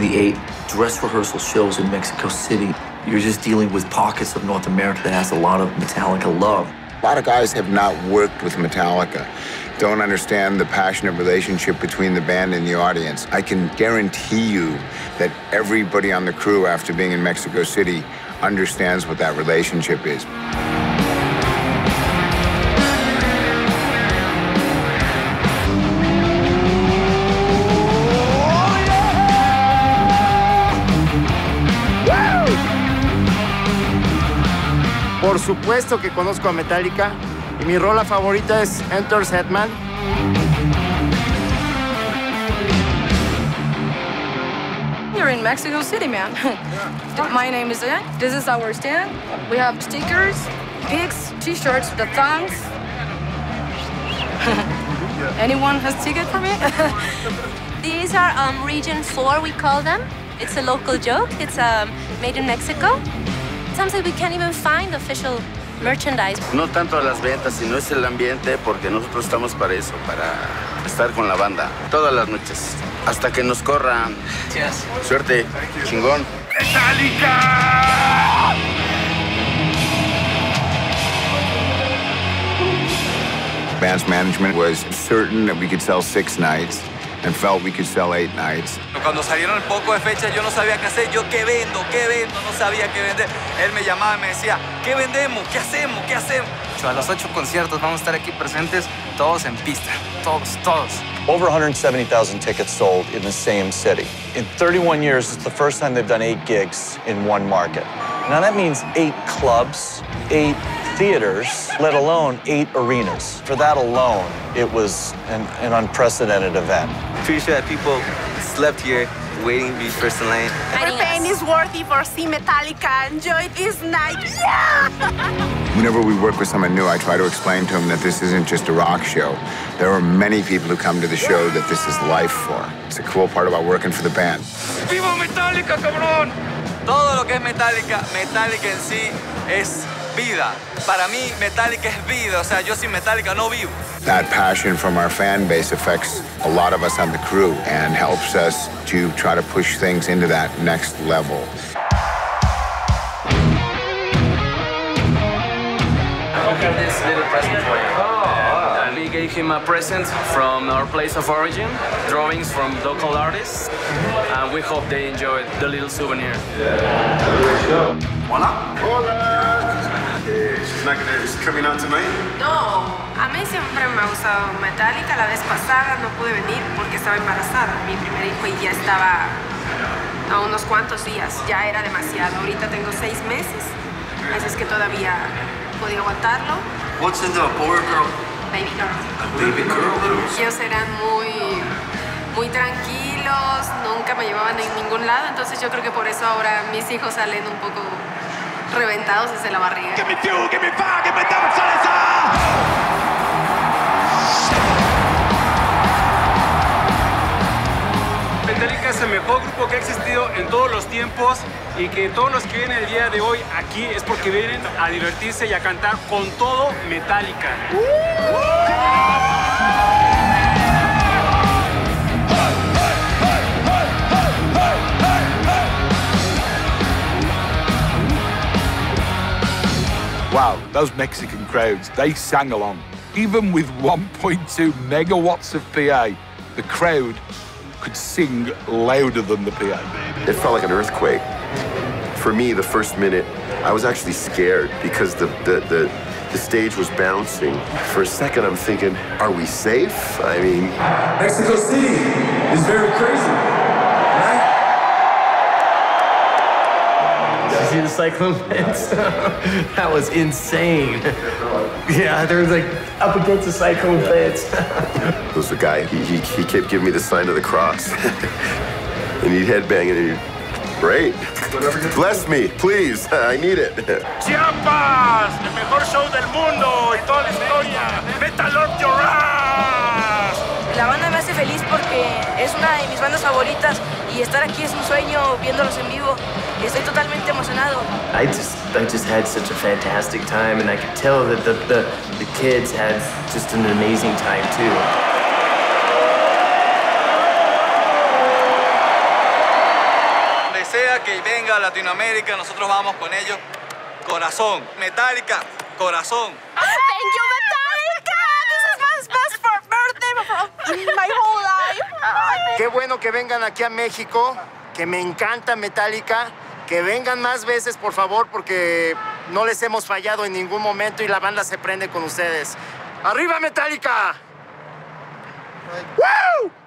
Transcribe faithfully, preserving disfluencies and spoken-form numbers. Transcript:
the eight dress rehearsal shows in Mexico City, you're just dealing with pockets of North America that has a lot of Metallica love. A lot of guys have not worked with Metallica, don't understand the passionate relationship between the band and the audience. I can guarantee you that everybody on the crew after being in Mexico City understands what that relationship is. Por supuesto que conozco a Metallica y mi rola favorita es Enter Sandman. You're in Mexico City, man. My name is Dan. This is our stand. We have stickers, pics, t-shirts, the thongs. Anyone has ticket for me? These are um, Region four, we call them. It's a local joke. It's um, made in Mexico. Sometimes we can't even find official merchandise. No tanto las ventas, sino es el ambiente, porque nosotros estamos para eso, para estar con la banda todas las noches, hasta que nos corran. Yes. Suerte, chingón. ¡Metallica! Band's management was certain that we could sell six nights and felt we could sell eight nights. Cuando salieron el poco de fechas, yo no sabía qué hacer. Yo, ¿qué vendo? ¿Qué vendo? No sabía qué vender. Él me llamaba y me decía, ¿qué vendemos? ¿Qué hacemos? ¿Qué hacemos? A los ocho conciertos vamos a estar aquí presentes, todos en pista. Todos, todos. Over one hundred seventy thousand tickets sold in the same city. In thirty-one years, it's the first time they've done eight gigs in one market. Now that means eight clubs, eight theaters, let alone eight arenas. For that alone, it was an, an unprecedented event. Pretty sure that people slept here waiting to be first in line. Every pain is worthy for see Metallica. Enjoy this night. Yeah! Whenever we work with someone new, I try to explain to them that this isn't just a rock show. There are many people who come to the show that this is life for. It's a cool part about working for the band. ¡Viva Metallica, cabrón! Todo lo que es Metallica, Metallica en sí es vida. Para mí, Metallica es vida. O sea, yo sin Metallica no vivo. That passion from our fan base affects a lot of us on the crew and helps us to try to push things into that next level. We have this little present for you. Oh, and we gave him a present from our place of origin, drawings from local artists, and we hope they enjoyed the little souvenir. Hola. Hola. Eh, she's not gonna, she's coming out tonight? No, a mí siempre me ha gustado Metallica. La vez pasada no pude venir porque estaba embarazada. Mi primer hijo y ya estaba a unos cuantos días. Ya era demasiado. Ahorita tengo seis meses, así es que todavía podía aguantarlo. What's in the boy or girl? Baby girl. A baby girl? Ellos eran muy, muy tranquilos, nunca me llevaban en ningún lado, entonces yo creo que por eso ahora mis hijos salen un poco reventados desde la barriga. Give me fuel, give me fire, give me double salsa! Metallica es el mejor grupo que ha existido en todos los tiempos y que todos los que vienen el día de hoy aquí es porque vienen a divertirse y a cantar con todo Metallica. Wow, those Mexican crowds, they sang along. Even with one point two megawatts of P A, the crowd could sing louder than the P A. It felt like an earthquake. For me, the first minute, I was actually scared because the, the, the, the stage was bouncing. For a second, I'm thinking, are we safe? I mean... Mexico City is very crazy, right? Did you see the cyclone fence? That was insane. Yeah, there was like up against the cyclone fence. It was the guy, he, he, he kept giving me the sign of the cross. And he'd headbang and he'd, great. Bless me, please, I need it. Chiapas, el mejor show del mundo y toda la historia. Metal Up Your Ass. La banda me hace feliz porque es una de mis bandas favoritas y estar aquí es un sueño viéndolos en vivo. Estoy totalmente emocionado. I just, I just had such a fantastic time, and I could tell that the, the, the kids had just an amazing time too. Sudamérica, Latinoamérica, nosotros vamos con ellos. Corazón, Metallica, corazón. Thank you, Metallica! This is my best for birthday in my whole life. Qué bueno que vengan aquí a México, que me encanta Metallica. Que vengan más veces, por favor, porque no les hemos fallado en ningún momento y la banda se prende con ustedes. ¡Arriba, Metallica! ¡Woo!